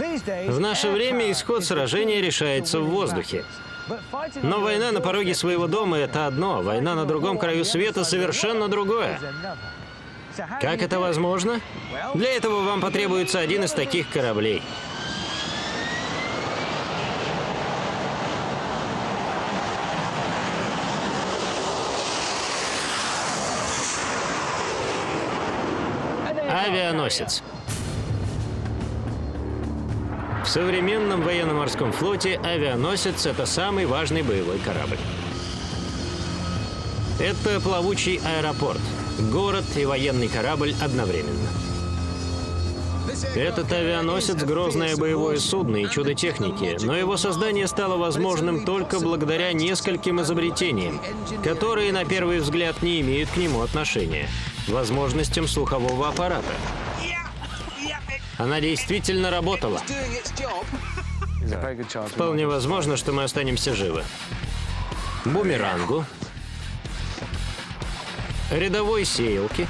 В наше время исход сражения решается в воздухе. Но война на пороге своего дома – это одно, война на другом краю света – совершенно другое. Как это возможно? Для этого вам потребуется один из таких кораблей. Авианосец. В современном военно-морском флоте авианосец – это самый важный боевой корабль. Это плавучий аэропорт, город и военный корабль одновременно. Этот авианосец – грозное боевое судно и чудо техники, но его создание стало возможным только благодаря нескольким изобретениям, которые, на первый взгляд, не имеют к нему отношения. Возможностям слухового аппарата. Она действительно работала. Вполне возможно, что мы останемся живы. Бумерангу. Рядовой сеялки.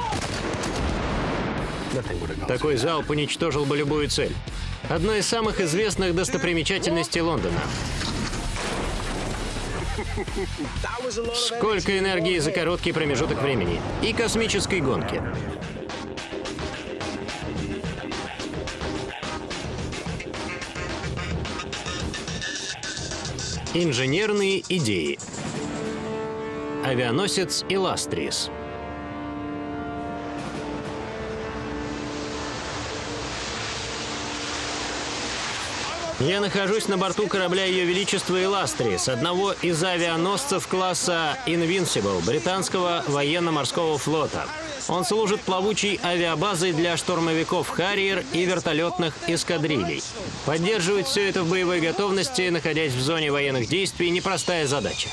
Такой залп уничтожил бы любую цель. Одна из самых известных достопримечательностей Лондона. Сколько энергии за короткий промежуток времени. И космической гонки. Инженерные идеи. Авианосец Иластриес. Я нахожусь на борту корабля Ее Величества Иластриес, одного из авианосцев класса Invincible британского военно-морского флота. Он служит плавучей авиабазой для штурмовиков «Харриер» и вертолетных эскадрилей. Поддерживать все это в боевой готовности, находясь в зоне военных действий, непростая задача.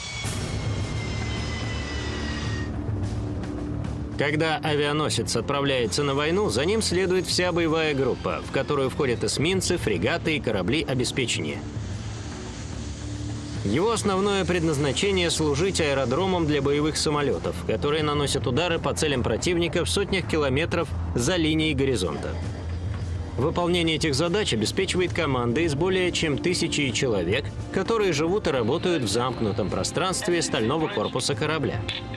Когда авианосец отправляется на войну, за ним следует вся боевая группа, в которую входят эсминцы, фрегаты и корабли обеспечения. Его основное предназначение – служить аэродромом для боевых самолетов, которые наносят удары по целям противника в сотнях километров за линией горизонта. Выполнение этих задач обеспечивает команда из более чем 1000 человек, которые живут и работают в замкнутом пространстве стального корпуса корабля.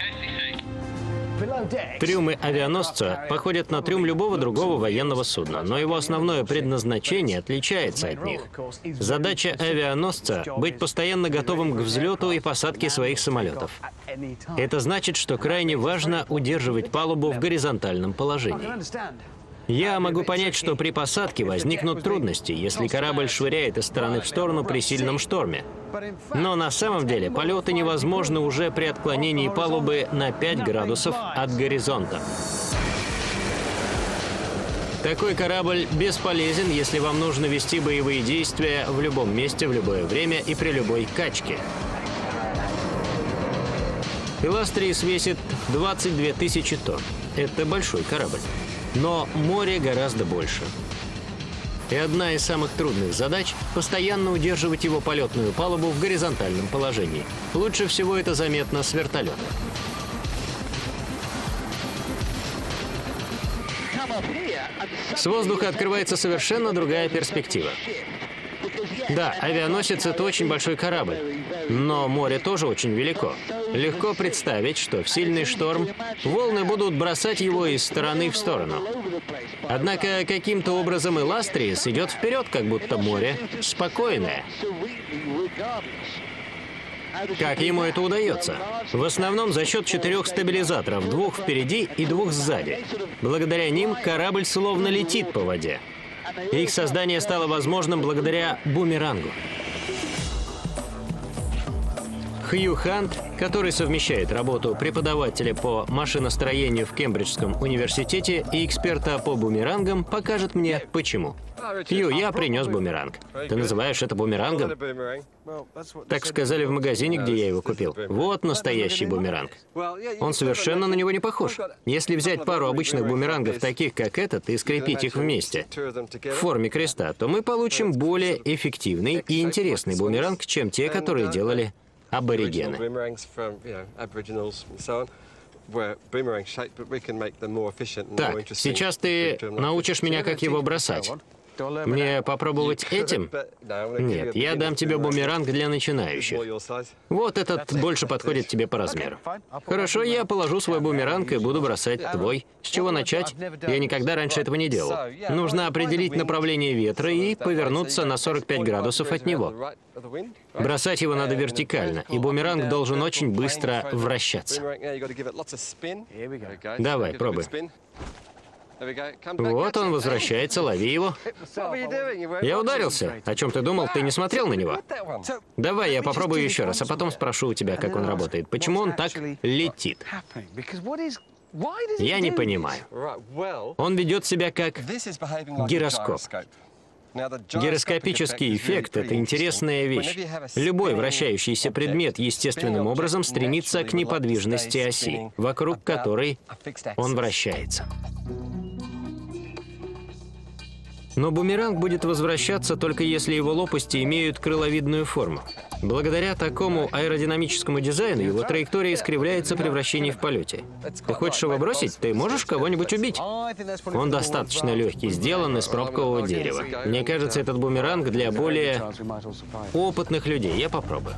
Трюмы авианосца походят на трюм любого другого военного судна, но его основное предназначение отличается от них. Задача авианосца – быть постоянно готовым к взлету и посадке своих самолетов. Это значит, что крайне важно удерживать палубу в горизонтальном положении. Я могу понять, что при посадке возникнут трудности, если корабль швыряет из стороны в сторону при сильном шторме. Но на самом деле полеты невозможны уже при отклонении палубы на 5 градусов от горизонта. Такой корабль бесполезен, если вам нужно вести боевые действия в любом месте, в любое время и при любой качке. Иластриес весит 22 тысячи тонн. Это большой корабль. Но море гораздо больше. И одна из самых трудных задач – постоянно удерживать его полетную палубу в горизонтальном положении. Лучше всего это заметно с вертолета. С воздуха открывается совершенно другая перспектива. Да, авианосец – это очень большой корабль, но море тоже очень велико. Легко представить, что в сильный шторм волны будут бросать его из стороны в сторону. Однако каким-то образом Иластриес идет вперед, как будто море спокойное. Как ему это удается? В основном за счет 4 стабилизаторов, 2 впереди и 2 сзади. Благодаря ним корабль словно летит по воде. Их создание стало возможным благодаря бумерангу. Хью Хант, который совмещает работу преподавателя по машиностроению в Кембриджском университете и эксперта по бумерангам, покажет мне, почему. Хью, я принес бумеранг. Ты называешь это бумерангом? Так сказали в магазине, где я его купил. Вот настоящий бумеранг. Он совершенно на него не похож. Если взять пару обычных бумерангов, таких как этот, и скрепить их вместе в форме креста, то мы получим более эффективный и интересный бумеранг, чем те, которые делали аборигены. Так, сейчас ты научишь меня, как его бросать. Мне попробовать этим? Нет, я дам тебе бумеранг для начинающих. Вот этот больше подходит тебе по размеру. Хорошо, я положу свой бумеранг и буду бросать твой. С чего начать? Я никогда раньше этого не делал. Нужно определить направление ветра и повернуться на 45 градусов от него. Бросать его надо вертикально, и бумеранг должен очень быстро вращаться. Давай, пробуй. Вот он возвращается, лови его. Я ударился. О чем ты думал? Ты не смотрел на него? Давай, я попробую еще раз, а потом спрошу у тебя, как он работает. Почему он так летит? Я не понимаю. Он ведет себя как гироскоп. Гироскопический эффект — это интересная вещь. Любой вращающийся предмет естественным образом стремится к неподвижности оси, вокруг которой он вращается. Но бумеранг будет возвращаться только если его лопасти имеют крыловидную форму. Благодаря такому аэродинамическому дизайну его траектория искривляется при вращении в полете. Ты хочешь его бросить? Ты можешь кого-нибудь убить? Он достаточно легкий, сделан из пробкового дерева. Мне кажется, этот бумеранг для более опытных людей. Я попробую.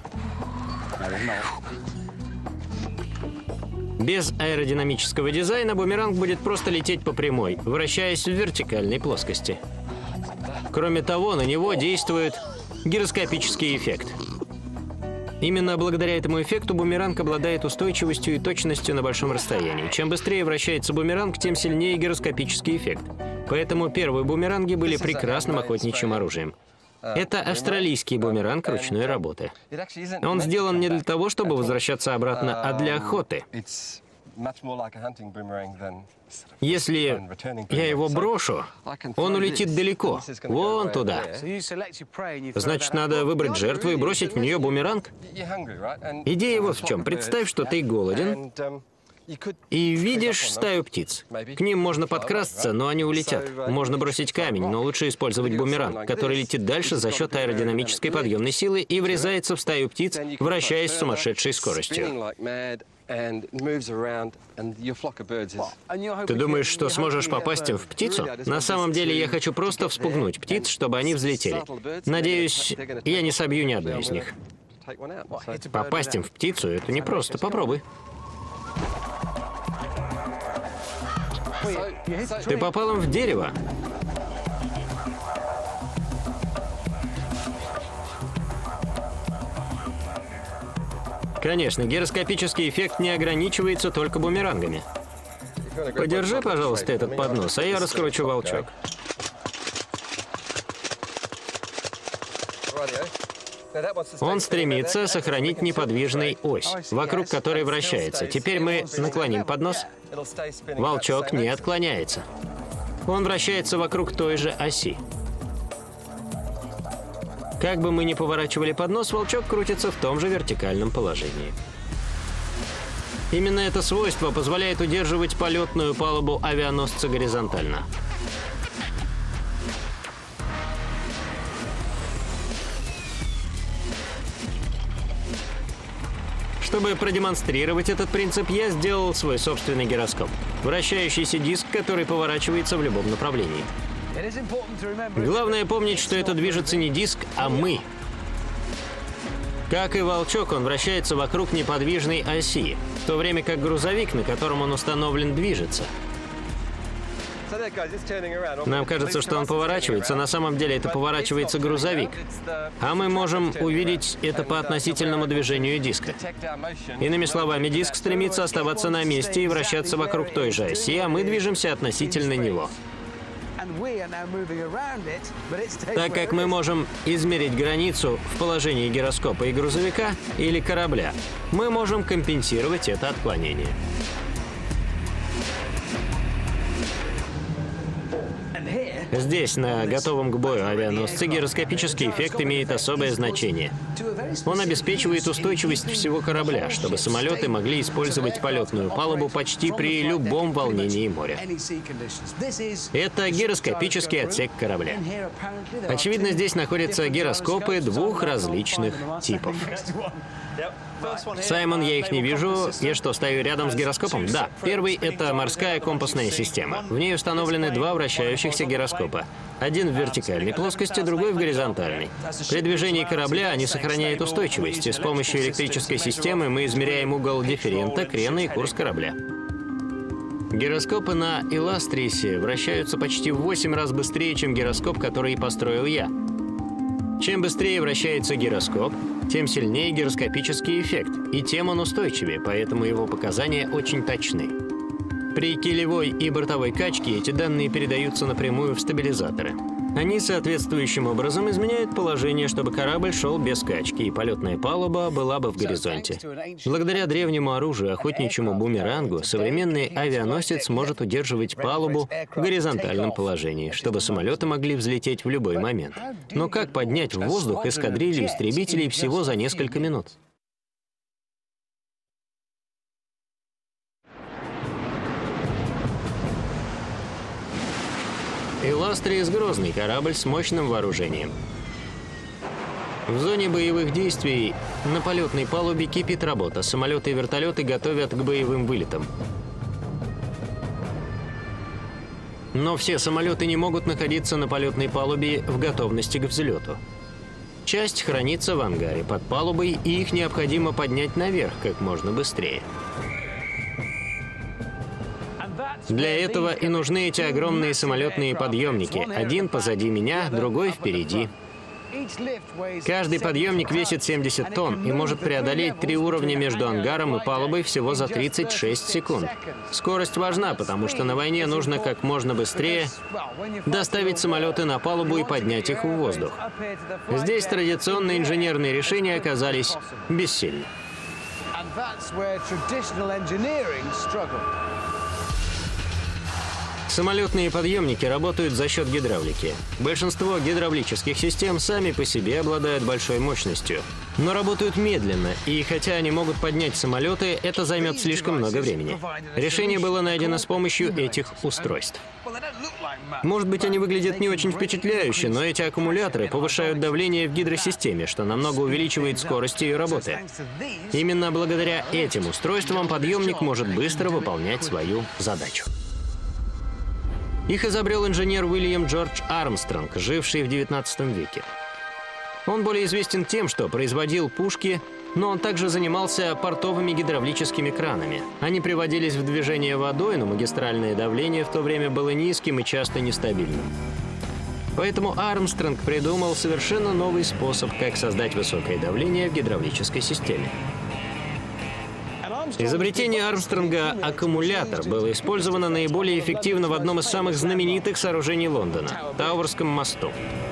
Без аэродинамического дизайна бумеранг будет просто лететь по прямой, вращаясь в вертикальной плоскости. Кроме того, на него действует гироскопический эффект. Именно благодаря этому эффекту бумеранг обладает устойчивостью и точностью на большом расстоянии. Чем быстрее вращается бумеранг, тем сильнее гироскопический эффект. Поэтому первые бумеранги были прекрасным охотничьим оружием. Это австралийский бумеранг ручной работы. Он сделан не для того, чтобы возвращаться обратно, а для охоты. Если я его брошу, он улетит далеко, вон туда. Значит, надо выбрать жертву и бросить в нее бумеранг? Идея вот в чем. Представь, что ты голоден и видишь стаю птиц. К ним можно подкрасться, но они улетят. Можно бросить камень, но лучше использовать бумеранг, который летит дальше за счет аэродинамической подъемной силы и врезается в стаю птиц, вращаясь с сумасшедшей скоростью. Ты думаешь, что сможешь попасть им в птицу? На самом деле я хочу просто вспугнуть птиц, чтобы они взлетели. Надеюсь, я не собью ни одну из них. Попасть им в птицу — это непросто. Попробуй. Ты попал им в дерево. Конечно, гироскопический эффект не ограничивается только бумерангами. Подержи, пожалуйста, этот поднос, а я раскручу волчок. Он стремится сохранить неподвижной ось, вокруг которой вращается. Теперь мы наклоним поднос. Волчок не отклоняется. Он вращается вокруг той же оси. Как бы мы ни поворачивали поднос, волчок крутится в том же вертикальном положении. Именно это свойство позволяет удерживать полетную палубу авианосца горизонтально. Чтобы продемонстрировать этот принцип, я сделал свой собственный гироскоп. Вращающийся диск, который поворачивается в любом направлении. Главное помнить, что это движется не диск, а мы. Как и волчок, он вращается вокруг неподвижной оси, в то время как грузовик, на котором он установлен, движется. Нам кажется, что он поворачивается, на самом деле это поворачивается грузовик. А мы можем увидеть это по относительному движению диска. Иными словами, диск стремится оставаться на месте и вращаться вокруг той же оси, а мы движемся относительно него. Так как мы можем измерить границу в положении гироскопа и грузовика или корабля, мы можем компенсировать это отклонение. Здесь, на готовом к бою авианосце, гироскопический эффект имеет особое значение. Он обеспечивает устойчивость всего корабля, чтобы самолеты могли использовать полетную палубу почти при любом волнении моря. Это гироскопический отсек корабля. Очевидно, здесь находятся гироскопы двух различных типов. Саймон, я их не вижу. Я что, стою рядом с гироскопом? Да. Первый — это морская компасная система. В ней установлены два вращающихся гироскопа. Один в вертикальной плоскости, другой в горизонтальной. При движении корабля они сохраняют устойчивость, и с помощью электрической системы мы измеряем угол дифферента, крена и курс корабля. Гироскопы на Иластрисе вращаются почти в 8 раз быстрее, чем гироскоп, который построил я. Чем быстрее вращается гироскоп, тем сильнее гироскопический эффект, и тем он устойчивее, поэтому его показания очень точны. При килевой и бортовой качке эти данные передаются напрямую в стабилизаторы. Они соответствующим образом изменяют положение, чтобы корабль шел без качки, и полетная палуба была бы в горизонте. Благодаря древнему оружию, охотничьему бумерангу, современный авианосец может удерживать палубу в горизонтальном положении, чтобы самолеты могли взлететь в любой момент. Но как поднять в воздух эскадрилью истребителей всего за несколько минут? Иластрис — грозный корабль с мощным вооружением. В зоне боевых действий на полетной палубе кипит работа. Самолеты и вертолеты готовят к боевым вылетам. Но все самолеты не могут находиться на полетной палубе в готовности к взлету. Часть хранится в ангаре под палубой, и их необходимо поднять наверх как можно быстрее. Для этого и нужны эти огромные самолетные подъемники. Один позади меня, другой впереди. Каждый подъемник весит 70 тонн и может преодолеть 3 уровня между ангаром и палубой всего за 36 секунд. Скорость важна, потому что на войне нужно как можно быстрее доставить самолеты на палубу и поднять их в воздух. Здесь традиционные инженерные решения оказались бессильны. Самолетные подъемники работают за счет гидравлики. Большинство гидравлических систем сами по себе обладают большой мощностью, но работают медленно, и хотя они могут поднять самолеты, это займет слишком много времени. Решение было найдено с помощью этих устройств. Может быть, они выглядят не очень впечатляюще, но эти аккумуляторы повышают давление в гидросистеме, что намного увеличивает скорость ее работы. Именно благодаря этим устройствам подъемник может быстро выполнять свою задачу. Их изобрел инженер Уильям Джордж Армстронг, живший в XIX веке. Он более известен тем, что производил пушки, но он также занимался портовыми гидравлическими кранами. Они приводились в движение водой, но магистральное давление в то время было низким и часто нестабильным. Поэтому Армстронг придумал совершенно новый способ, как создать высокое давление в гидравлической системе. Изобретение Армстронга — аккумулятор — было использовано наиболее эффективно в одном из самых знаменитых сооружений Лондона — Тауэрском мосту.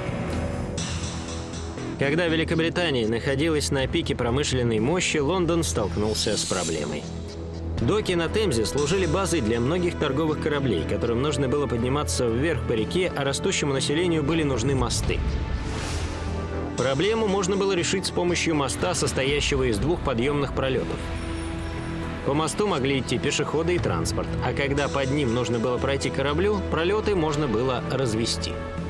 Когда Великобритания находилась на пике промышленной мощи, Лондон столкнулся с проблемой. Доки на Темзе служили базой для многих торговых кораблей, которым нужно было подниматься вверх по реке, а растущему населению были нужны мосты. Проблему можно было решить с помощью моста, состоящего из 2 подъемных пролетов. По мосту могли идти пешеходы и транспорт, а когда под ним нужно было пройти кораблю, пролеты можно было развести.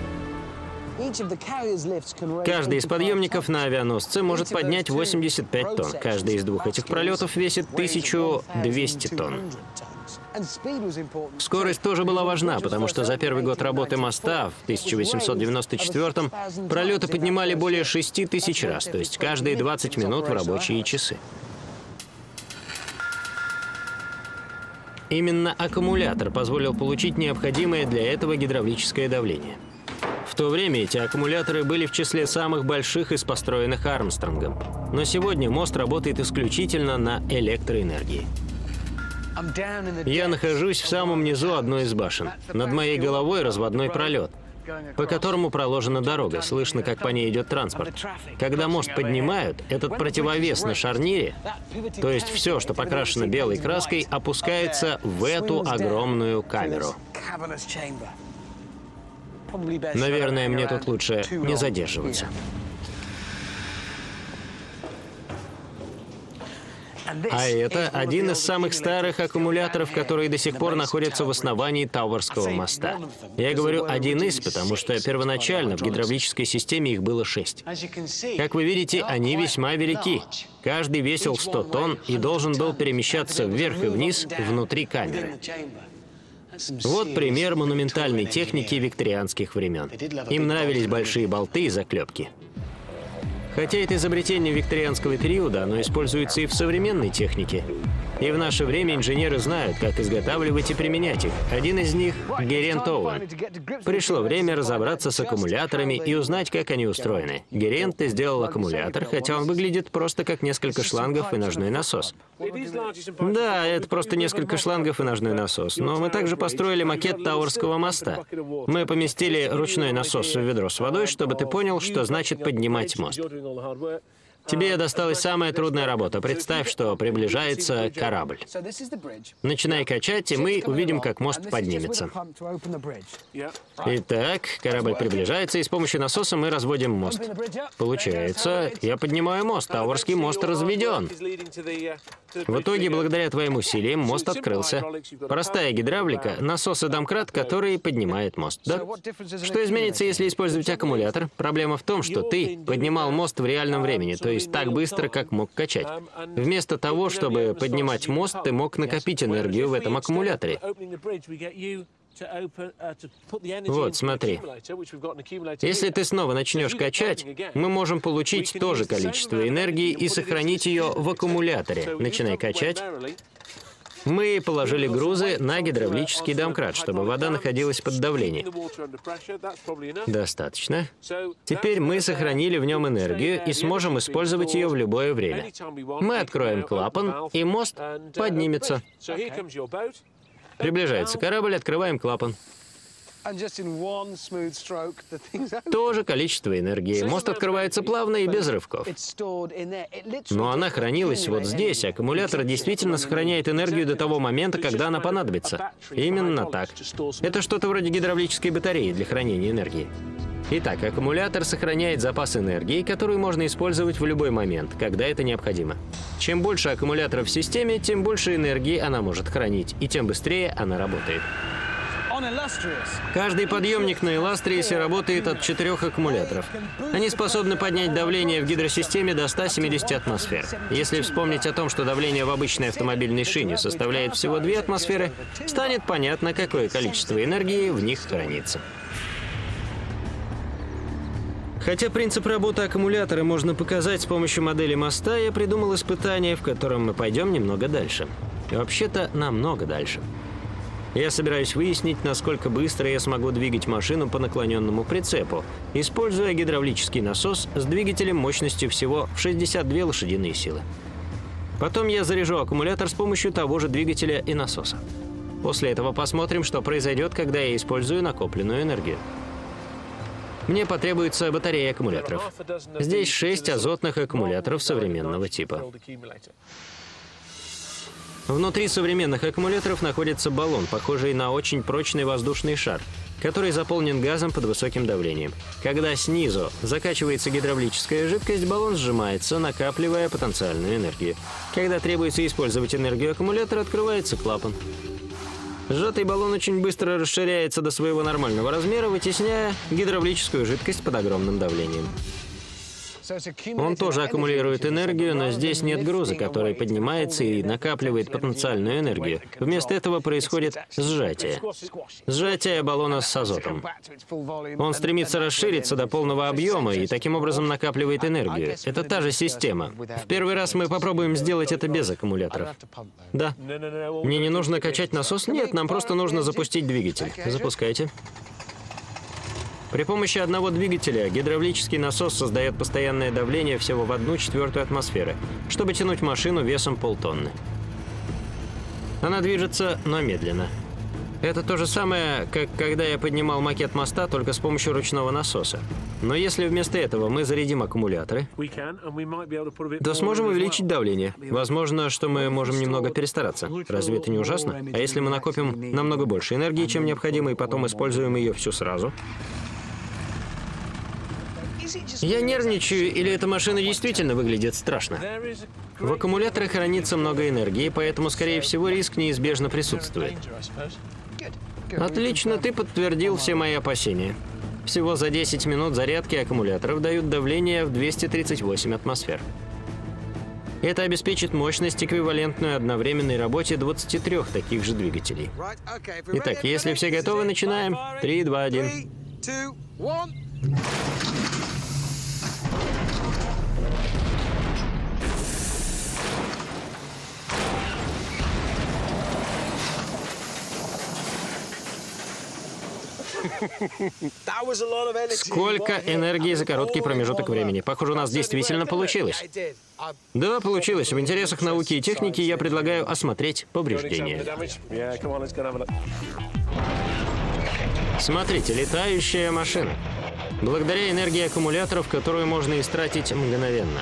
Каждый из подъемников на авианосце может поднять 85 тонн. Каждый из 2 этих пролетов весит 1200 тонн. Скорость тоже была важна, потому что за первый год работы моста, в 1894-м, пролеты поднимали более 6000 раз, то есть каждые 20 минут в рабочие часы. Именно аккумулятор позволил получить необходимое для этого гидравлическое давление. В то время эти аккумуляторы были в числе самых больших из построенных Армстронгом. Но сегодня мост работает исключительно на электроэнергии. Я нахожусь в самом низу одной из башен. Над моей головой разводной пролет, по которому проложена дорога. Слышно, как по ней идет транспорт. Когда мост поднимают, этот противовес на шарнире, то есть все, что покрашено белой краской, опускается в эту огромную камеру. Наверное, мне тут лучше не задерживаться. А это один из самых старых аккумуляторов, которые до сих пор находятся в основании Тауэрского моста. Я говорю «один из», потому что первоначально в гидравлической системе их было 6. Как вы видите, они весьма велики. Каждый весил 100 тонн и должен был перемещаться вверх и вниз внутри камеры. Вот пример монументальной техники викторианских времен. Им нравились большие болты и заклепки. Хотя это изобретение викторианского периода, оно используется и в современной технике. И в наше время инженеры знают, как изготавливать и применять их. Один из них — Герент Оуэн. Пришло время разобраться с аккумуляторами и узнать, как они устроены. Герент сделал аккумулятор, хотя он выглядит просто как несколько шлангов и ножной насос. Да, это просто несколько шлангов и ножной насос. Но мы также построили макет Тауэрского моста. Мы поместили ручной насос в ведро с водой, чтобы ты понял, что значит поднимать мост. Тебе досталась самая трудная работа. Представь, что приближается корабль. Начинай качать, и мы увидим, как мост поднимется. Итак, корабль приближается, и с помощью насоса мы разводим мост. Получается, я поднимаю мост. Тауэрский мост разведен. В итоге, благодаря твоим усилиям, мост открылся. Простая гидравлика, насос и домкрат, который поднимает мост. Да? Что изменится, если использовать аккумулятор? Проблема в том, что ты поднимал мост в реальном времени, то есть так быстро, как мог качать. Вместо того, чтобы поднимать мост, ты мог накопить энергию в этом аккумуляторе. Вот, смотри. Если ты снова начнешь качать, мы можем получить то же количество энергии и сохранить ее в аккумуляторе. Начинай качать. Мы положили грузы на гидравлический домкрат, чтобы вода находилась под давлением. Достаточно. Теперь мы сохранили в нем энергию и сможем использовать ее в любое время. Мы откроем клапан, и мост поднимется. Приближается корабль, открываем клапан. То же количество энергии. Мост открывается плавно и без рывков. Но она хранилась вот здесь. Аккумулятор действительно сохраняет энергию до того момента, когда она понадобится. Именно так. Это что-то вроде гидравлической батареи для хранения энергии. Итак, аккумулятор сохраняет запас энергии, которую можно использовать в любой момент, когда это необходимо. Чем больше аккумуляторов в системе, тем больше энергии она может хранить, и тем быстрее она работает. Каждый подъемник на Илластриусе работает от 4 аккумуляторов. Они способны поднять давление в гидросистеме до 170 атмосфер. Если вспомнить о том, что давление в обычной автомобильной шине составляет всего 2 атмосферы, станет понятно, какое количество энергии в них хранится. Хотя принцип работы аккумулятора можно показать с помощью модели моста, я придумал испытание, в котором мы пойдем немного дальше. И вообще-то намного дальше. Я собираюсь выяснить, насколько быстро я смогу двигать машину по наклоненному прицепу, используя гидравлический насос с двигателем мощностью всего в 62 лошадиные силы. Потом я заряжу аккумулятор с помощью того же двигателя и насоса. После этого посмотрим, что произойдет, когда я использую накопленную энергию. Мне потребуется батарея аккумуляторов. Здесь 6 азотных аккумуляторов современного типа. Внутри современных аккумуляторов находится баллон, похожий на очень прочный воздушный шар, который заполнен газом под высоким давлением. Когда снизу закачивается гидравлическая жидкость, баллон сжимается, накапливая потенциальную энергию. Когда требуется использовать энергию аккумулятора, открывается клапан. Сжатый баллон очень быстро расширяется до своего нормального размера, вытесняя гидравлическую жидкость под огромным давлением. Он тоже аккумулирует энергию, но здесь нет груза, который поднимается и накапливает потенциальную энергию. Вместо этого происходит сжатие. Сжатие баллона с азотом. Он стремится расшириться до полного объема и таким образом накапливает энергию. Это та же система. В первый раз мы попробуем сделать это без аккумуляторов. Да. Мне не нужно качать насос? Нет, нам просто нужно запустить двигатель. Запускайте. При помощи одного двигателя гидравлический насос создает постоянное давление всего в 1/4 атмосферы, чтобы тянуть машину весом полтонны. Она движется, но медленно. Это то же самое, как когда я поднимал макет моста только с помощью ручного насоса. Но если вместо этого мы зарядим аккумуляторы, то сможем увеличить давление. Возможно, что мы можем немного перестараться. Разве это не ужасно? А если мы накопим намного больше энергии, чем необходимо, и потом используем ее всю сразу? Я нервничаю, или эта машина действительно выглядит страшно? В аккумуляторах хранится много энергии, поэтому, скорее всего, риск неизбежно присутствует. Отлично, ты подтвердил все мои опасения. Всего за 10 минут зарядки аккумуляторов дают давление в 238 атмосфер. Это обеспечит мощность, эквивалентную одновременной работе 23 таких же двигателей. Итак, если все готовы, начинаем. 3, 2, 1. Сколько энергии за короткий промежуток времени. Похоже, у нас действительно получилось. Да, получилось. В интересах науки и техники я предлагаю осмотреть повреждения. Смотрите, летающая машина. Благодаря энергии аккумуляторов, которую можно истратить мгновенно.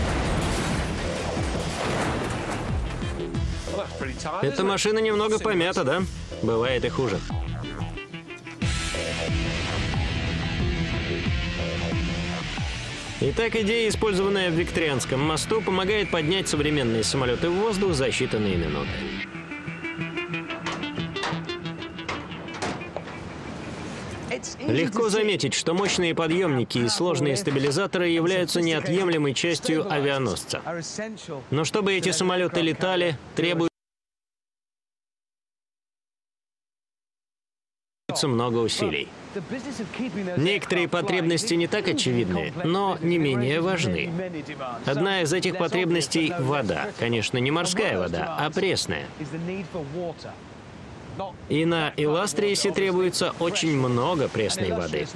Эта машина немного помята, да? Бывает и хуже. Итак, идея, использованная в Викторианском мосту, помогает поднять современные самолеты в воздух за считанные минуты. Легко заметить, что мощные подъемники и сложные стабилизаторы являются неотъемлемой частью авианосца. Но чтобы эти самолеты летали, требуется много усилий. Некоторые потребности не так очевидны, но не менее важны. Одна из этих потребностей – вода. Конечно, не морская вода, а пресная. И на Иластрисе требуется очень много пресной воды.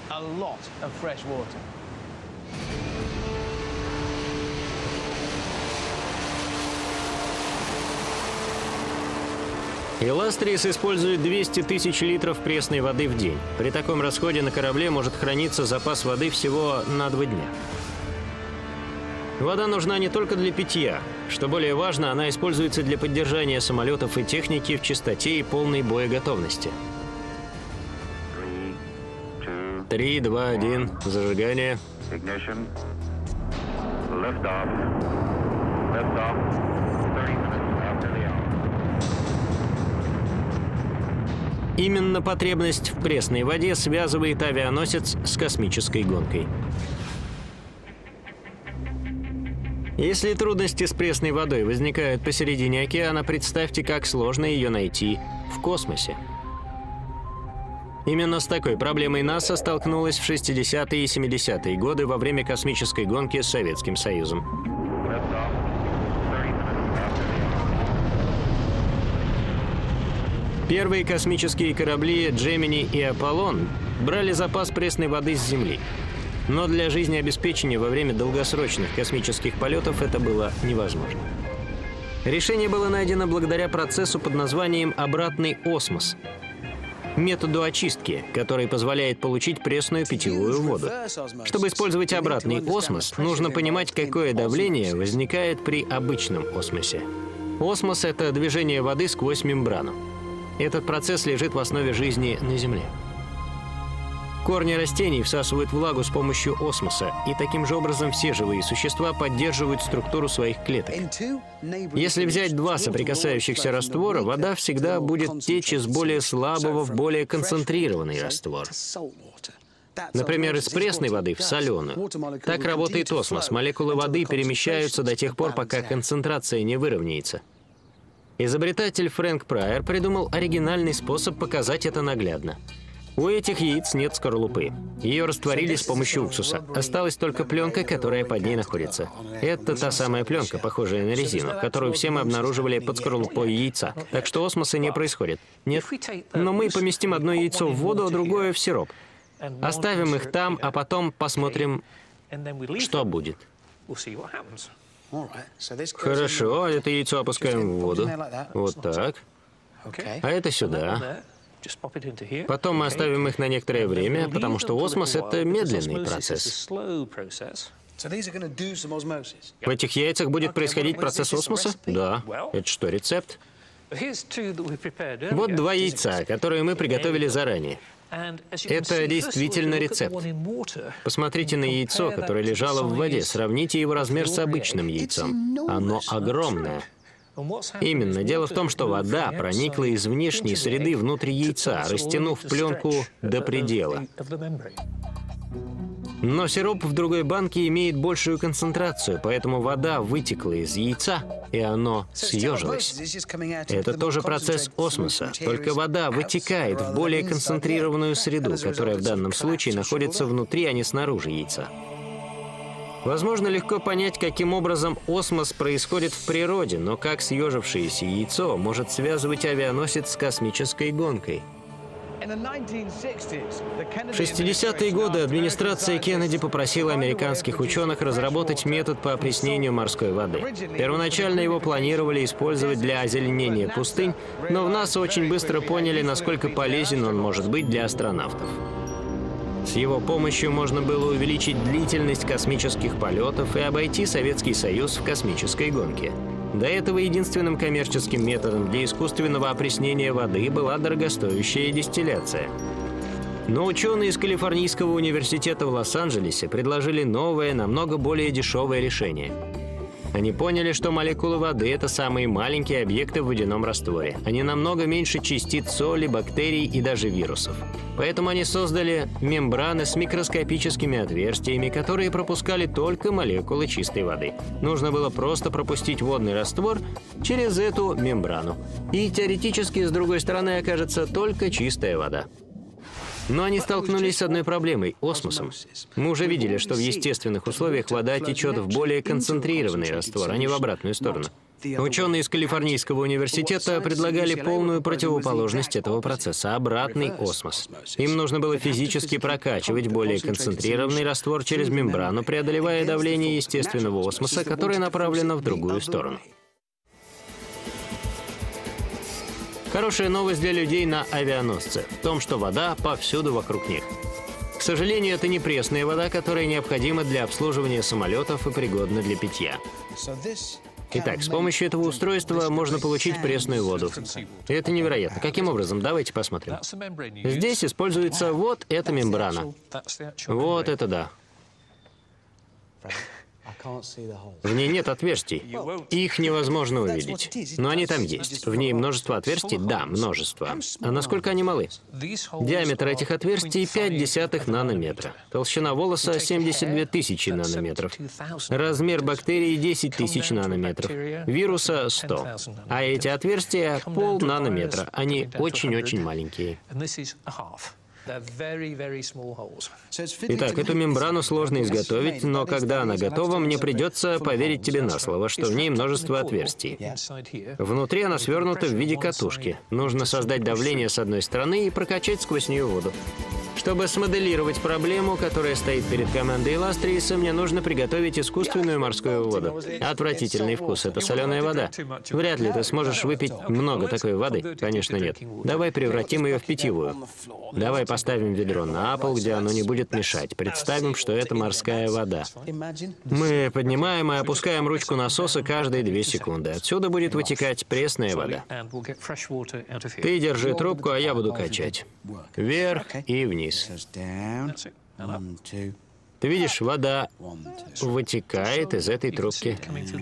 Иластрис использует 200 тысяч литров пресной воды в день. При таком расходе на корабле может храниться запас воды всего на 2 дня. Вода нужна не только для питья. Что более важно, она используется для поддержания самолетов и техники в чистоте и полной боеготовности. 3, 2, 1. Зажигание. Именно потребность в пресной воде связывает авианосец с космической гонкой. Если трудности с пресной водой возникают посередине океана, представьте, как сложно ее найти в космосе. Именно с такой проблемой НАСА столкнулась в 60-е и 70-е годы во время космической гонки с Советским Союзом. Первые космические корабли «Джемини» и «Аполлон» брали запас пресной воды с Земли. Но для жизнеобеспечения во время долгосрочных космических полетов это было невозможно. Решение было найдено благодаря процессу под названием «обратный осмос» – методу очистки, который позволяет получить пресную питьевую воду. Чтобы использовать обратный осмос, нужно понимать, какое давление возникает при обычном осмосе. Осмос – это движение воды сквозь мембрану. Этот процесс лежит в основе жизни на Земле. Корни растений всасывают влагу с помощью осмоса, и таким же образом все живые существа поддерживают структуру своих клеток. Если взять 2 соприкасающихся раствора, вода всегда будет течь из более слабого в более концентрированный раствор. Например, из пресной воды в соленую. Так работает осмос. Молекулы воды перемещаются до тех пор, пока концентрация не выровняется. Изобретатель Фрэнк Прайер придумал оригинальный способ показать это наглядно. У этих яиц нет скорлупы. Ее растворили с помощью уксуса. Осталась только пленка, которая под ней находится. Это та самая пленка, похожая на резину, которую все мы обнаруживали под скорлупой яйца. Так что осмоса не происходит. Нет. Но мы поместим одно яйцо в воду, а другое в сироп. Оставим их там, а потом посмотрим, что будет. Хорошо, это яйцо опускаем в воду. Вот так. А это сюда. Потом мы оставим их на некоторое время, потому что осмос — это медленный процесс. В этих яйцах будет происходить процесс осмоса? Да. Это что, рецепт? Вот 2 яйца, которые мы приготовили заранее. Это действительно рецепт. Посмотрите на яйцо, которое лежало в воде. Сравните его размер с обычным яйцом. Оно огромное. Именно. Дело в том, что вода проникла из внешней среды внутрь яйца, растянув пленку до предела. Но сироп в другой банке имеет большую концентрацию, поэтому вода вытекла из яйца, и оно съежилось. Это тоже процесс осмоса, только вода вытекает в более концентрированную среду, которая в данном случае находится внутри, а не снаружи яйца. Возможно, легко понять, каким образом осмос происходит в природе, но как съежившееся яйцо может связывать авианосец с космической гонкой? В 60-е годы администрация Кеннеди попросила американских ученых разработать метод по опреснению морской воды. Первоначально его планировали использовать для озеленения пустынь, но в НАСА очень быстро поняли, насколько полезен он может быть для астронавтов. С его помощью можно было увеличить длительность космических полетов и обойти Советский Союз в космической гонке. До этого единственным коммерческим методом для искусственного опреснения воды была дорогостоящая дистилляция. Но ученые из Калифорнийского университета в Лос-Анджелесе предложили новое, намного более дешевое решение. Они поняли, что молекулы воды – это самые маленькие объекты в водяном растворе. Они намного меньше частиц соли, бактерий и даже вирусов. Поэтому они создали мембраны с микроскопическими отверстиями, которые пропускали только молекулы чистой воды. Нужно было просто пропустить водный раствор через эту мембрану. И теоретически, с другой стороны, окажется только чистая вода. Но они столкнулись с одной проблемой – осмосом. Мы уже видели, что в естественных условиях вода течет в более концентрированный раствор, а не в обратную сторону. Ученые из Калифорнийского университета предлагали полную противоположность этого процесса – обратный осмос. Им нужно было физически прокачивать более концентрированный раствор через мембрану, преодолевая давление естественного осмоса, которое направлено в другую сторону. Хорошая новость для людей на авианосце в том, что вода повсюду вокруг них. К сожалению, это не пресная вода, которая необходима для обслуживания самолетов и пригодна для питья. Итак, с помощью этого устройства можно получить пресную воду. И это невероятно. Каким образом? Давайте посмотрим. Здесь используется вот эта мембрана. Вот это да. В ней нет отверстий. Их невозможно увидеть. Но они там есть. В ней множество отверстий? Да, множество. А насколько они малы? Диаметр этих отверстий 0,5 нанометра. Толщина волоса 72 тысячи нанометров. Размер бактерий 10 тысяч нанометров. Вируса 100. А эти отверстия пол нанометра. Они очень-очень маленькие. Итак, эту мембрану сложно изготовить, но когда она готова, мне придется поверить тебе на слово, что в ней множество отверстий. Внутри она свернута в виде катушки. Нужно создать давление с одной стороны и прокачать сквозь нее воду. Чтобы смоделировать проблему, которая стоит перед командой Иластриса, мне нужно приготовить искусственную морскую воду. Отвратительный вкус – это соленая вода. Вряд ли ты сможешь выпить много такой воды. Конечно, нет. Давай превратим ее в питьевую. Давай поставим ведро на пол, где оно не будет мешать. Представим, что это морская вода. Мы поднимаем и опускаем ручку насоса каждые 2 секунды. Отсюда будет вытекать пресная вода. Ты держи трубку, а я буду качать. Вверх и вниз. Ты видишь, вода вытекает из этой трубки.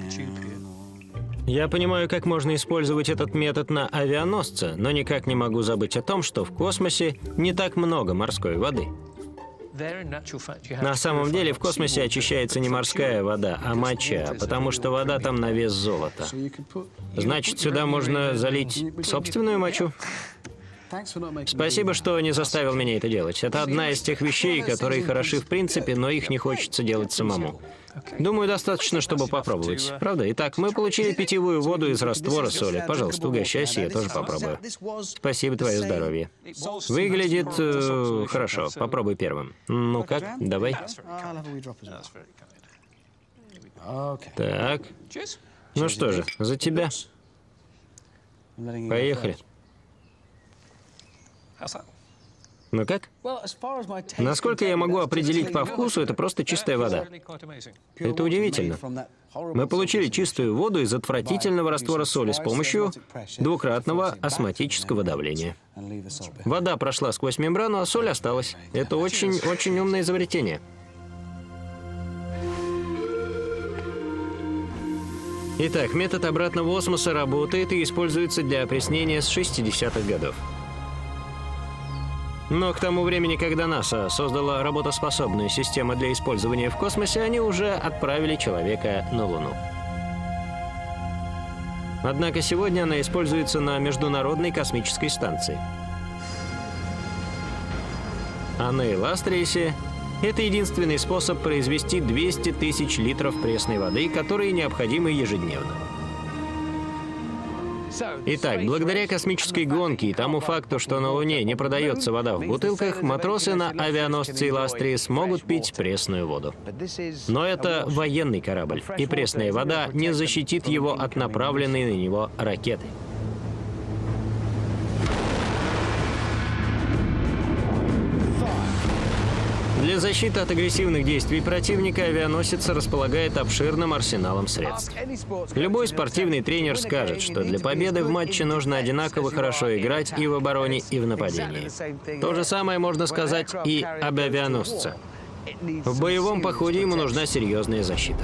Я понимаю, как можно использовать этот метод на авианосце, но никак не могу забыть о том, что в космосе не так много морской воды. На самом деле в космосе очищается не морская вода, а моча, потому что вода там на вес золота. Значит, сюда можно залить собственную мочу? Спасибо, что не заставил меня это делать. Это одна из тех вещей, которые хороши в принципе, но их не хочется делать самому. Думаю, достаточно, чтобы попробовать. Правда? Итак, мы получили питьевую воду из раствора соли. Пожалуйста, угощайся, я тоже попробую. Спасибо, твое здоровье. Выглядит хорошо. Попробуй первым. Ну как? Давай. Так. Ну что же, за тебя. Поехали. Ну как? Насколько я могу определить по вкусу, это просто чистая вода. Это удивительно. Мы получили чистую воду из отвратительного раствора соли с помощью двукратного осмотического давления. Вода прошла сквозь мембрану, а соль осталась. Это очень умное изобретение. Итак, метод обратного осмоса работает и используется для опреснения с 60-х годов. Но к тому времени, когда НАСА создала работоспособную систему для использования в космосе, они уже отправили человека на Луну. Однако сегодня она используется на Международной космической станции. А на Илластриусе это единственный способ произвести 200 тысяч литров пресной воды, которые необходимы ежедневно. Итак, благодаря космической гонке и тому факту, что на Луне не продается вода в бутылках, матросы на авианосце Илластриус могут пить пресную воду. Но это военный корабль, и пресная вода не защитит его от направленной на него ракеты. Для защиты от агрессивных действий противника авианосец располагает обширным арсеналом средств. Любой спортивный тренер скажет, что для победы в матче нужно одинаково хорошо играть и в обороне, и в нападении. То же самое можно сказать и об авианосце. В боевом походе ему нужна серьезная защита.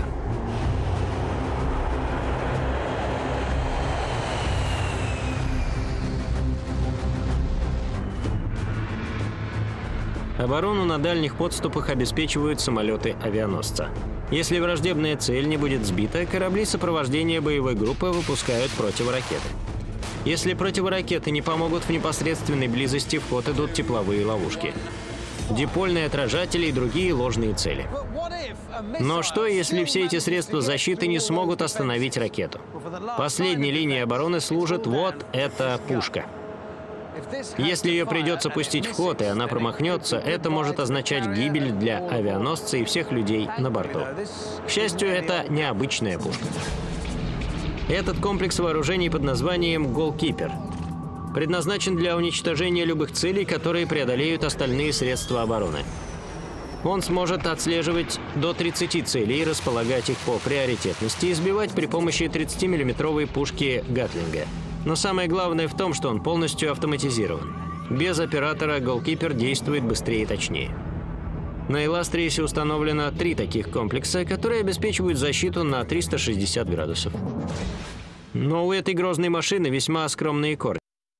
Оборону на дальних подступах обеспечивают самолеты авианосца. Если враждебная цель не будет сбита, корабли сопровождения боевой группы выпускают противоракеты. Если противоракеты не помогут в непосредственной близости, в ход идут тепловые ловушки, дипольные отражатели и другие ложные цели. Но что, если все эти средства защиты не смогут остановить ракету? Последней линией обороны служит вот эта пушка. Если ее придется пустить в ход, и она промахнется, это может означать гибель для авианосца и всех людей на борту. К счастью, это необычная пушка. Этот комплекс вооружений под названием «Голкипер» предназначен для уничтожения любых целей, которые преодолеют остальные средства обороны. Он сможет отслеживать до 30 целей, располагать их по приоритетности и сбивать при помощи 30-миллиметровой пушки Гатлинга. Но самое главное в том, что он полностью автоматизирован. Без оператора Голкипер действует быстрее и точнее. На Илластриусе установлено 3 таких комплекса, которые обеспечивают защиту на 360 градусов. Но у этой грозной машины весьма скромные корни.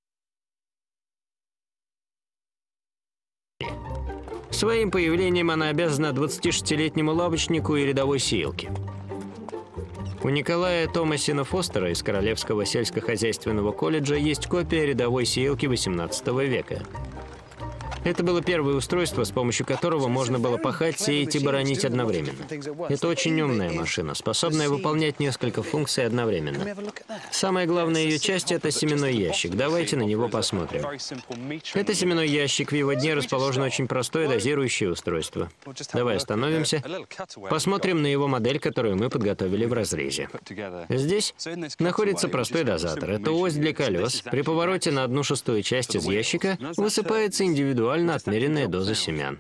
Своим появлением она обязана 26-летнему лавочнику и рядовой сеялке. У Николая Томасина Фостера из Королевского сельскохозяйственного колледжа есть копия рядовой сеялки XVIII века. Это было первое устройство, с помощью которого можно было пахать, сеять и боронить одновременно. Это очень умная машина, способная выполнять несколько функций одновременно. Самая главная ее часть — это семенной ящик. Давайте на него посмотрим. Это семенной ящик. В его дне расположено очень простое дозирующее устройство. Давай остановимся. Посмотрим на его модель, которую мы подготовили в разрезе. Здесь находится простой дозатор. Это ось для колес. При повороте на 1/6 часть из ящика высыпается индивидуально отмеренная доза семян.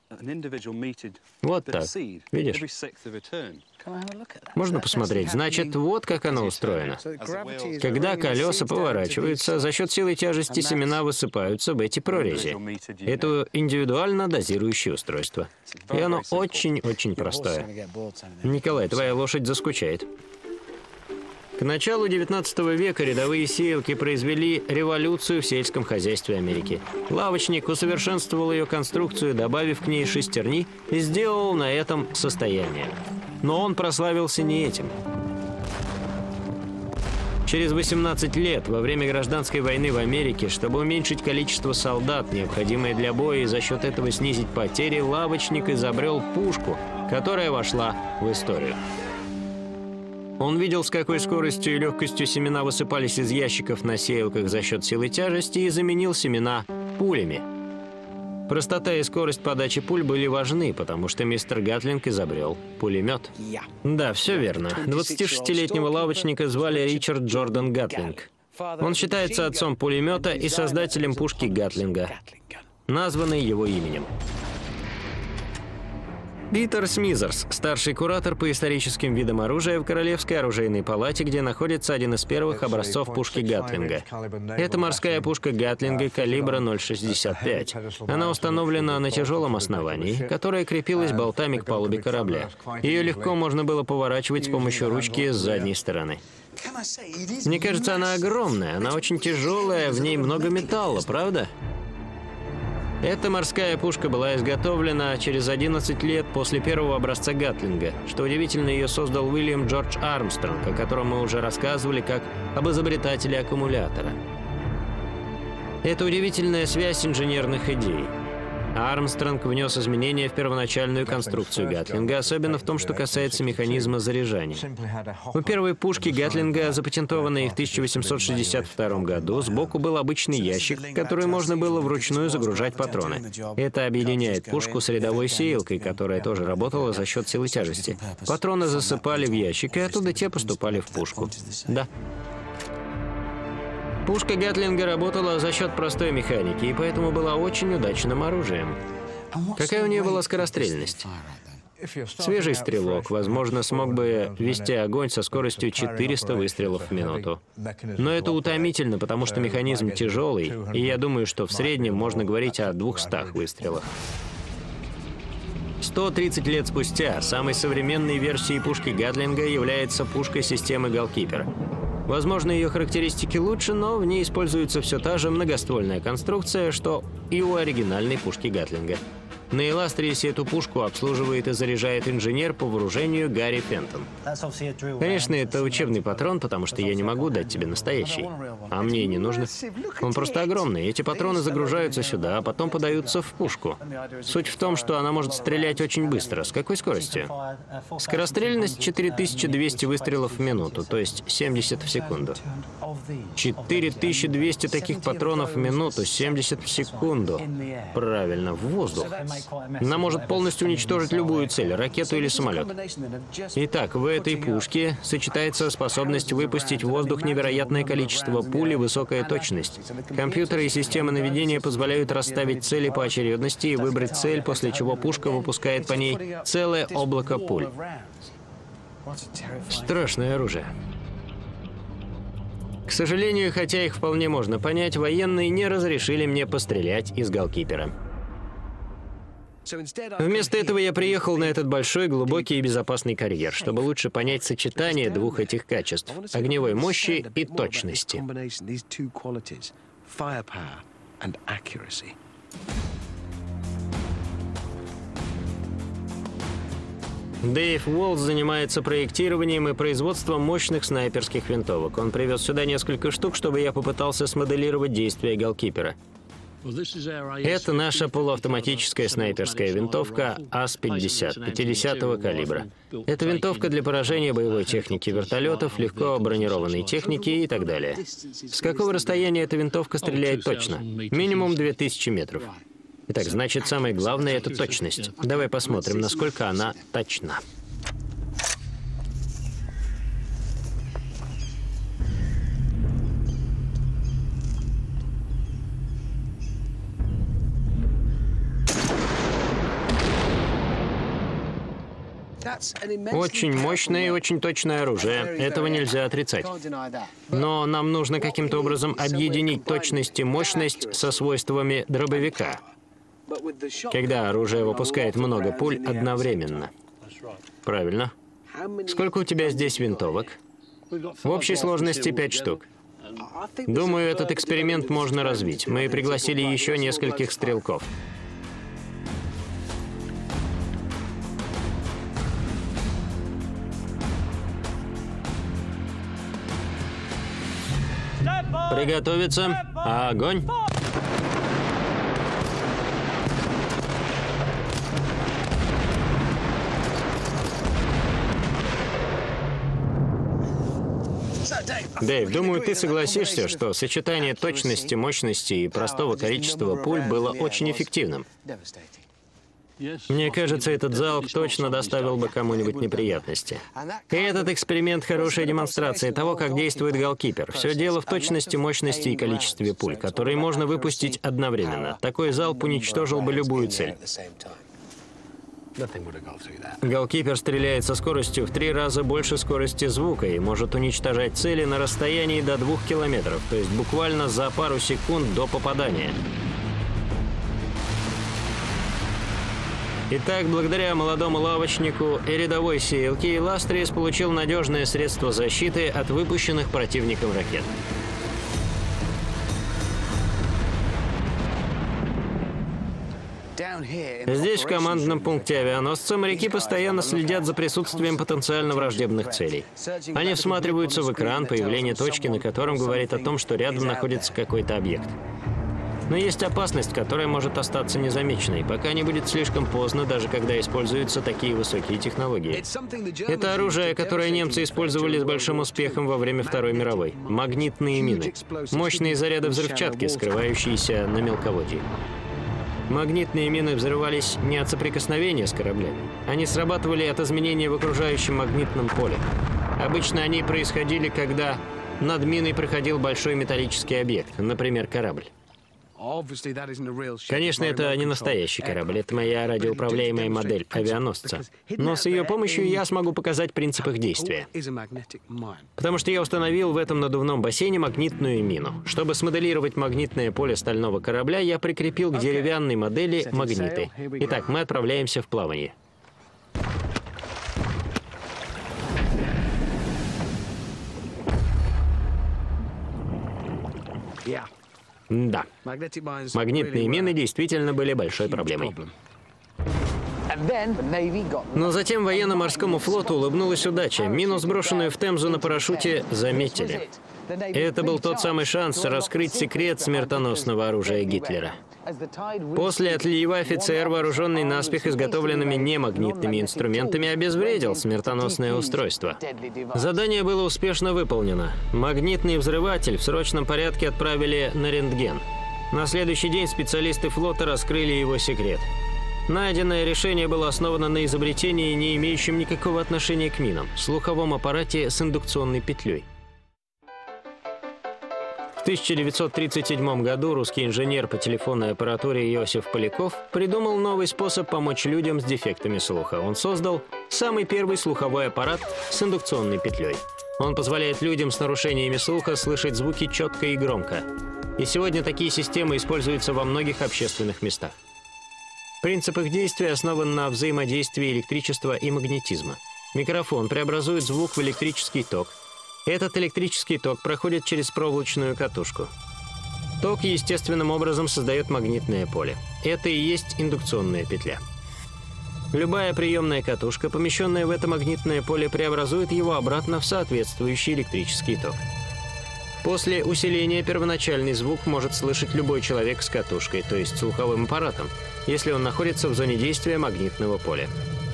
Вот так. Видишь? Можно посмотреть. Значит, вот как оно устроено. Когда колеса поворачиваются, за счет силы тяжести семена высыпаются в эти прорези. Это индивидуально дозирующее устройство. И оно очень-очень простое. Николай, твоя лошадь заскучает. К началу XIX века рядовые сеялки произвели революцию в сельском хозяйстве Америки. Лавочник усовершенствовал ее конструкцию, добавив к ней шестерни, и сделал на этом состояние. Но он прославился не этим. Через 18 лет, во время гражданской войны в Америке, чтобы уменьшить количество солдат, необходимое для боя, и за счет этого снизить потери, лавочник изобрел пушку, которая вошла в историю. Он видел, с какой скоростью и легкостью семена высыпались из ящиков на сеялках за счет силы тяжести, и заменил семена пулями. Простота и скорость подачи пуль были важны, потому что мистер Гатлинг изобрел пулемет. Да, все верно. 26-летнего лавочника звали Ричард Джордан Гатлинг. Он считается отцом пулемета и создателем пушки Гатлинга. названный его именем. Питер Смизерс, старший куратор по историческим видам оружия в Королевской оружейной палате, где находится один из первых образцов пушки Гатлинга. Это морская пушка Гатлинга калибра 0,65. Она установлена на тяжелом основании, которое крепилось болтами к палубе корабля. Ее легко можно было поворачивать с помощью ручки с задней стороны. Мне кажется, она огромная, она очень тяжелая, в ней много металла, правда? Эта морская пушка была изготовлена через 11 лет после первого образца Гатлинга. Что удивительно, ее создал Уильям Джордж Армстронг, о котором мы уже рассказывали как об изобретателе аккумулятора. Это удивительная связь инженерных идей. Армстронг внес изменения в первоначальную конструкцию Гатлинга, особенно в том, что касается механизма заряжания. У первой пушки Гатлинга, запатентованной в 1862 году, сбоку был обычный ящик, в который можно было вручную загружать патроны. Это объединяет пушку с рядовой сеялкой, которая тоже работала за счет силы тяжести. Патроны засыпали в ящик, и оттуда те поступали в пушку. Да. Пушка Гатлинга работала за счет простой механики, и поэтому была очень удачным оружием. Какая у нее была скорострельность? Свежий стрелок, возможно, смог бы вести огонь со скоростью 400 выстрелов в минуту. Но это утомительно, потому что механизм тяжелый, и я думаю, что в среднем можно говорить о 200 выстрелах. 130 лет спустя самой современной версией пушки Гатлинга является пушка системы Галкипер. Возможно, ее характеристики лучше, но в ней используется все та же многоствольная конструкция, что и у оригинальной пушки Гатлинга. На Иластрисе эту пушку обслуживает и заряжает инженер по вооружению Гарри Фентон. Конечно, это учебный патрон, потому что я не могу дать тебе настоящий. А мне и не нужно. Он просто огромный. Эти патроны загружаются сюда, а потом подаются в пушку. Суть в том, что она может стрелять очень быстро. С какой скоростью? Скорострельность 4200 выстрелов в минуту, то есть 70 в секунду. 4200 таких патронов в минуту, 70 в секунду. Правильно, в воздух. Она может полностью уничтожить любую цель, ракету или самолет. Итак, в этой пушке сочетается способность выпустить в воздух невероятное количество пуль и высокая точность. Компьютеры и системы наведения позволяют расставить цели по очередности и выбрать цель, после чего пушка выпускает по ней целое облако пуль. Страшное оружие. К сожалению, хотя их вполне можно понять, военные не разрешили мне пострелять из Галкипера. Вместо этого я приехал на этот большой, глубокий и безопасный карьер, чтобы лучше понять сочетание двух этих качеств – огневой мощи и точности. Дэйв Уолтс занимается проектированием и производством мощных снайперских винтовок. Он привез сюда несколько штук, чтобы я попытался смоделировать действия Галкипера. Это наша полуавтоматическая снайперская винтовка АС-50, 50-го калибра. Это винтовка для поражения боевой техники вертолетов, легко бронированной техники и так далее. С какого расстояния эта винтовка стреляет точно? Минимум 2000 метров. Итак, значит, самое главное — это точность. Давай посмотрим, насколько она точна. Очень мощное и очень точное оружие. Этого нельзя отрицать. Но нам нужно каким-то образом объединить точность и мощность со свойствами дробовика, когда оружие выпускает много пуль одновременно. Правильно. Сколько у тебя здесь винтовок? В общей сложности 5 штук. Думаю, этот эксперимент можно развить. Мы пригласили еще нескольких стрелков. Приготовиться. Огонь. Дэйв, думаю, ты согласишься, что сочетание точности, мощности и простого количества пуль было очень эффективным. Мне кажется, этот залп точно доставил бы кому-нибудь неприятности. И этот эксперимент — хорошая демонстрация того, как действует голкипер. Все дело в точности, мощности и количестве пуль, которые можно выпустить одновременно. Такой залп уничтожил бы любую цель. Голкипер стреляет со скоростью в 3 раза больше скорости звука и может уничтожать цели на расстоянии до 2 километров, то есть буквально за пару секунд до попадания. Итак, благодаря молодому лавочнику и рядовой сеялке, Иластрис получил надежное средство защиты от выпущенных противником ракет. Здесь, в командном пункте авианосца, моряки постоянно следят за присутствием потенциально враждебных целей. Они всматриваются в экран появления точки, на котором говорит о том, что рядом находится какой-то объект. Но есть опасность, которая может остаться незамеченной, пока не будет слишком поздно, даже когда используются такие высокие технологии. Это оружие, которое немцы использовали с большим успехом во время Второй мировой. Магнитные мины. Мощные заряды взрывчатки, скрывающиеся на мелководье. Магнитные мины взрывались не от соприкосновения с кораблями. Они срабатывали от изменения в окружающем магнитном поле. Обычно они происходили, когда над миной проходил большой металлический объект, например, корабль. Конечно, это не настоящий корабль, это моя радиоуправляемая модель авианосца. Но с ее помощью я смогу показать принцип их действия. Потому что я установил в этом надувном бассейне магнитную мину. Чтобы смоделировать магнитное поле стального корабля, я прикрепил к деревянной модели магниты. Итак, мы отправляемся в плавание. Да. Магнитные мины действительно были большой проблемой. Но затем военно-морскому флоту улыбнулась удача. Мину, сброшенную в Темзу на парашюте, заметили. И это был тот самый шанс раскрыть секрет смертоносного оружия Гитлера. После отлива офицер, вооруженный наспех изготовленными немагнитными инструментами, обезвредил смертоносное устройство. Задание было успешно выполнено. Магнитный взрыватель в срочном порядке отправили на рентген. На следующий день специалисты флота раскрыли его секрет. Найденное решение было основано на изобретении, не имеющем никакого отношения к минам, слуховом аппарате с индукционной петлей. В 1937 году русский инженер по телефонной аппаратуре Иосиф Поляков придумал новый способ помочь людям с дефектами слуха. Он создал самый первый слуховой аппарат с индукционной петлей. Он позволяет людям с нарушениями слуха слышать звуки четко и громко. И сегодня такие системы используются во многих общественных местах. Принцип их действия основан на взаимодействии электричества и магнетизма. Микрофон преобразует звук в электрический ток. Этот электрический ток проходит через проволочную катушку. Ток естественным образом создает магнитное поле. Это и есть индукционная петля. Любая приемная катушка, помещенная в это магнитное поле, преобразует его обратно в соответствующий электрический ток. После усиления первоначальный звук может слышать любой человек с катушкой, то есть слуховым аппаратом, если он находится в зоне действия магнитного поля.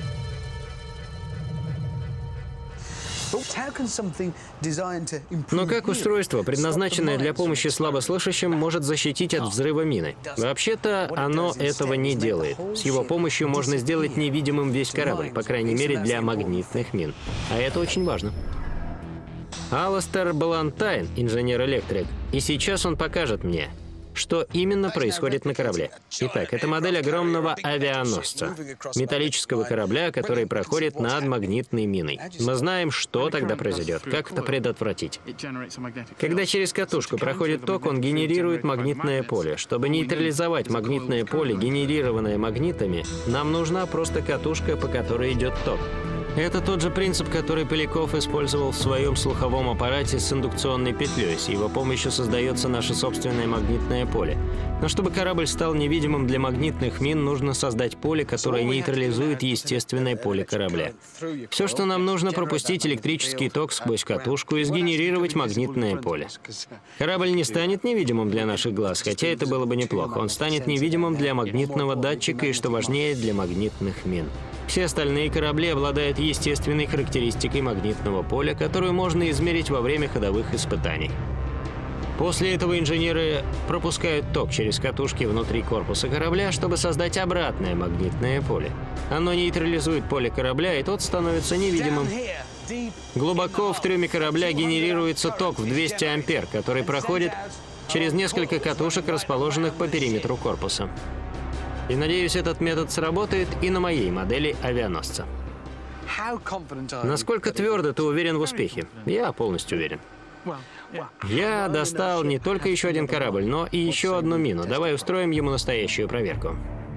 Но как устройство, предназначенное для помощи слабослышащим, может защитить от взрыва мины? Вообще-то, оно этого не делает. С его помощью можно сделать невидимым весь корабль, по крайней мере, для магнитных мин. А это очень важно. Аластер Балантайн, инженер-электрик, и сейчас он покажет мне, что именно происходит на корабле. Итак, это модель огромного авианосца, металлического корабля, который проходит над магнитной миной. Мы знаем, что тогда произойдет, как это предотвратить. Когда через катушку проходит ток, он генерирует магнитное поле. Чтобы нейтрализовать магнитное поле, генерированное магнитами, нам нужна просто катушка, по которой идет ток. Это тот же принцип, который Поляков использовал в своем слуховом аппарате с индукционной петлей. С его помощью создается наше собственное магнитное поле. Но чтобы корабль стал невидимым для магнитных мин, нужно создать поле, которое нейтрализует естественное поле корабля. Все, что нам нужно, пропустить электрический ток сквозь катушку и сгенерировать магнитное поле. Корабль не станет невидимым для наших глаз, хотя это было бы неплохо. Он станет невидимым для магнитного датчика и, что важнее, для магнитных мин. Все остальные корабли обладают естественной характеристикой магнитного поля, которую можно измерить во время ходовых испытаний. После этого инженеры пропускают ток через катушки внутри корпуса корабля, чтобы создать обратное магнитное поле. Оно нейтрализует поле корабля, и тот становится невидимым. Глубоко в трюме корабля генерируется ток в 200 ампер, который проходит через несколько катушек, расположенных по периметру корпуса. И надеюсь, этот метод сработает и на моей модели авианосца. Насколько твердо ты уверен в успехе? Я полностью уверен. Я достал не только еще один корабль, но и еще одну мину. Давай устроим ему настоящую проверку.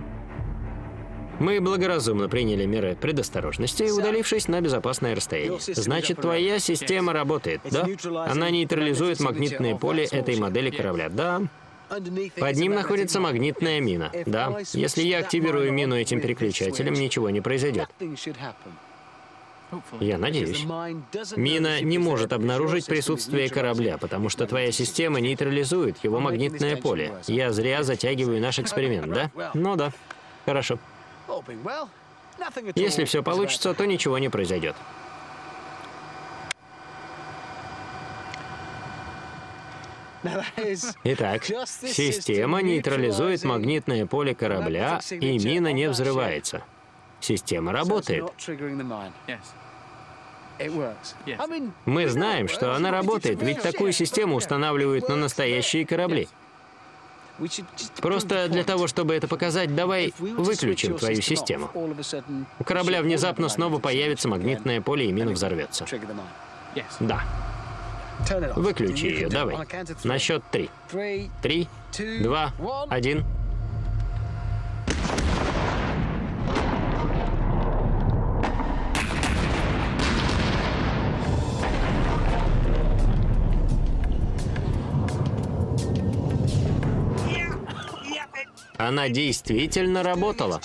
Мы благоразумно приняли меры предосторожности, удалившись на безопасное расстояние. Значит, твоя система работает, да? Она нейтрализует магнитное поле этой модели корабля, да? Под ним находится магнитная мина, да? Если я активирую мину этим переключателем, ничего не произойдет. Я надеюсь. Мина не может обнаружить присутствие корабля, потому что твоя система нейтрализует его магнитное поле. Я зря затягиваю наш эксперимент, да? Ну да. Хорошо. Если все получится, то ничего не произойдет. Итак, система нейтрализует магнитное поле корабля, и мина не взрывается. Система работает. Мы знаем, что она работает, ведь такую систему устанавливают на настоящие корабли. Просто для того, чтобы это показать, давай выключим твою систему. У корабля внезапно снова появится магнитное поле, и мина взорвется. Да. Выключи ее, давай. На счет 3. 3, 2, 1. Она действительно работала.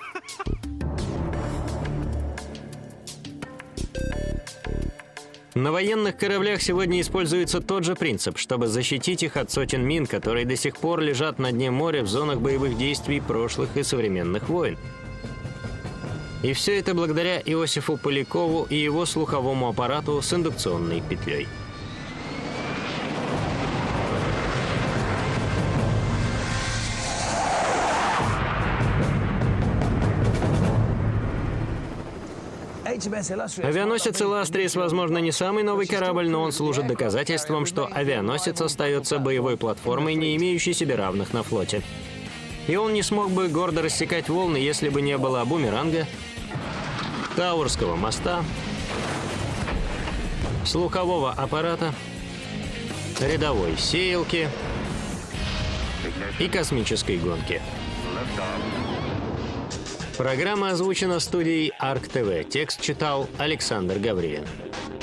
На военных кораблях сегодня используется тот же принцип, чтобы защитить их от сотен мин, которые до сих пор лежат на дне моря в зонах боевых действий прошлых и современных войн. И все это благодаря Иосифу Полякову и его слуховому аппарату с индукционной петлей. Авианосец «Иластриес», возможно, не самый новый корабль, но он служит доказательством, что авианосец остается боевой платформой, не имеющей себе равных на флоте. И он не смог бы гордо рассекать волны, если бы не было бумеранга, Тауэрского моста, слухового аппарата, рядовой сеялки и космической гонки. Программа озвучена студией Арк ТВ. Текст читал Александр Гаврилин.